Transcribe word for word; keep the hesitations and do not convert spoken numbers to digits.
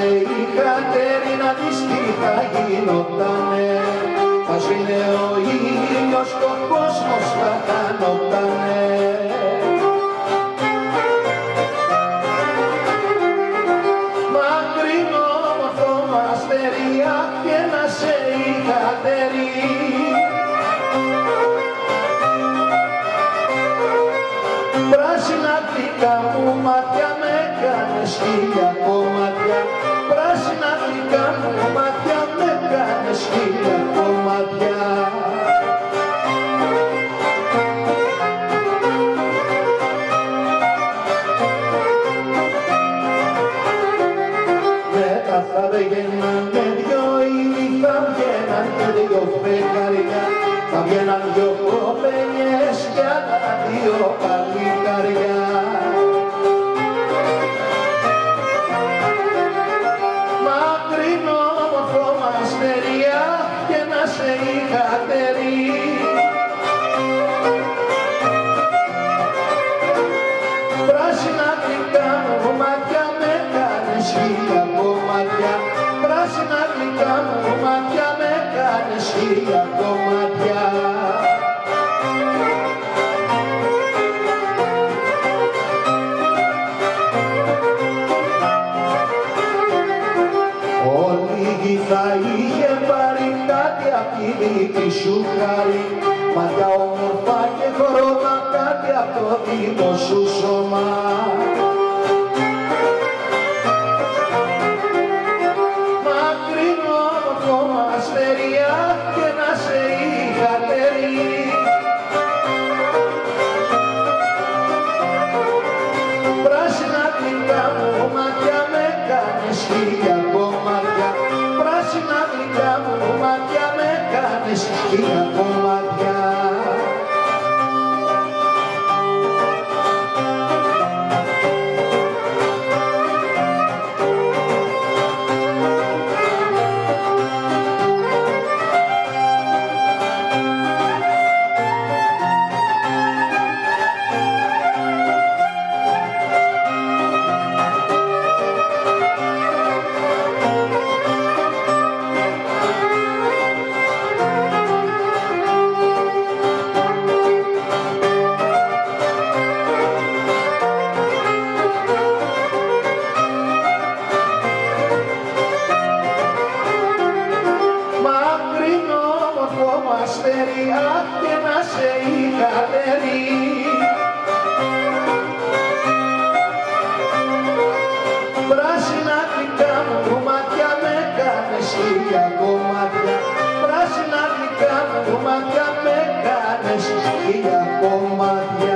η Κατερίνα της τι θα γινότανε, θα σβήνε ο ήλιος και ο κόσμος θα χανότανε. Μακρινό όμορφο αστερία και να σε η Κατερίνα, πράσινα γλυκά μου μάτια με κάνες χίλια κομμάτια, πράσινα γλυκά μου μάτια με κάνες χίλια κομμάτια. Μετά θα βγαίνανε δυο ήλοι, θα βγαίναν και δυο φεγγαριά, θα βγαίναν δυο κοπέλιες κι άλλα δυο παλικάρια. Μακρινό όμορφο αστερία και να σε η Κατερίνα, πράσινα γλυκά μου μάτια με κάνες χίλια κομμάτια, πράσινα γλυκά μου μάτια με κάνες χίλια κομμάτια. Όλη θα είχε πάρει κάτι απ' τη δική σου χάρη, μάτια όμορφα και χρώμα κάτι απ' το δικό σου σώμα. Μακρινό όμορφο αστερία και να σε η Κατερίνα, πράσινα γλυκά μου μάτια με κάνες χίλια κομμάτια, πράσινα γλυκά μου μάτια με κάνες χίλια κομμάτια. Αστερία και να σε η Κατερίνα, πράσινα γλυκά μου μάτια με κάνες χίλια κομμάτια, πράσινα γλυκά μου μάτια με κάνες χίλια κομμάτια.